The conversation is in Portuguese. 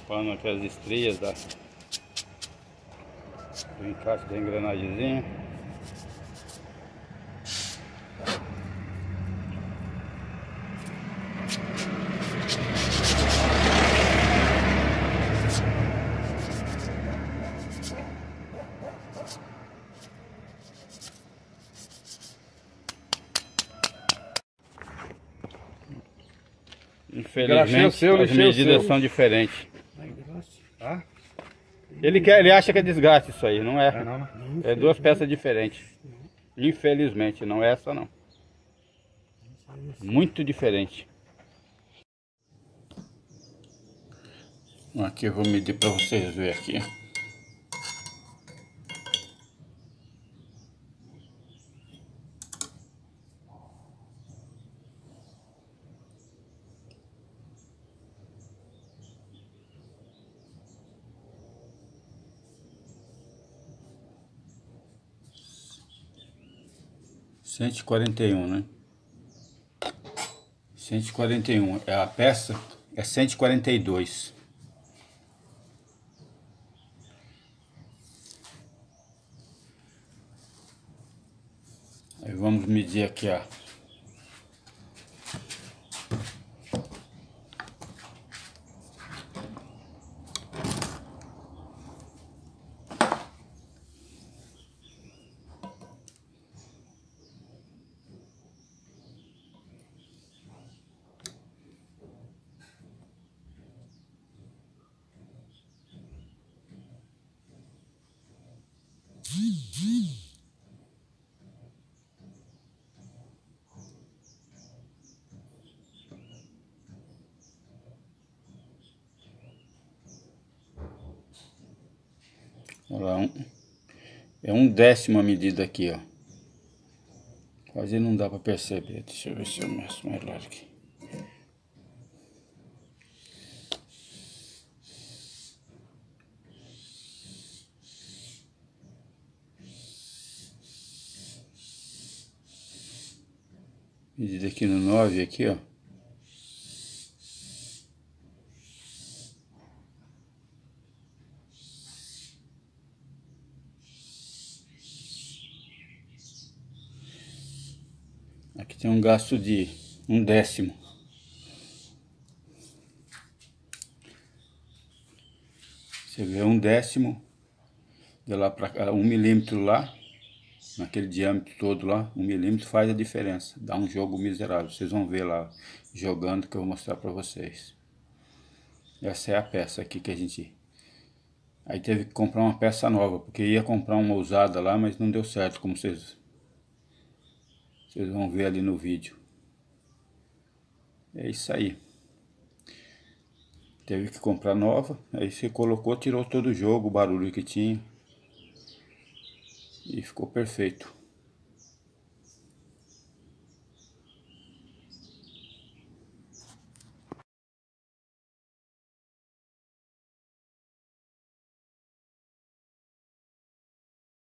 Tampando aqui as estrias do encaixe da engrenagemzinha. Infelizmente as medidas são diferentes. Ele acha que é desgaste isso aí, não é? É duas peças diferentes. Infelizmente, não é essa não. Muito diferente. Aqui eu vou medir para vocês verem aqui. Cento e 141, né? 141. A peça é 142. Aí vamos medir aqui, ó. Olha lá, é 1/10 a medida aqui, ó. Quase não dá para perceber. Deixa eu ver se eu meço melhor aqui. Medida aqui no 9, aqui, ó. Aqui tem um gasto de 1/10. Você vê 1/10 de lá para cá, 1 milímetro lá, naquele diâmetro todo lá, 1 milímetro faz a diferença. Dá um jogo miserável. Vocês vão ver lá jogando que eu vou mostrar para vocês. Essa é a peça aqui que a gente... Aí teve que comprar uma peça nova, porque ia comprar uma usada lá, mas não deu certo, como vocês vão ver ali no vídeo. É isso aí. Teve que comprar nova, aí você colocou, tirou todo o jogo, o barulho que tinha. E ficou perfeito.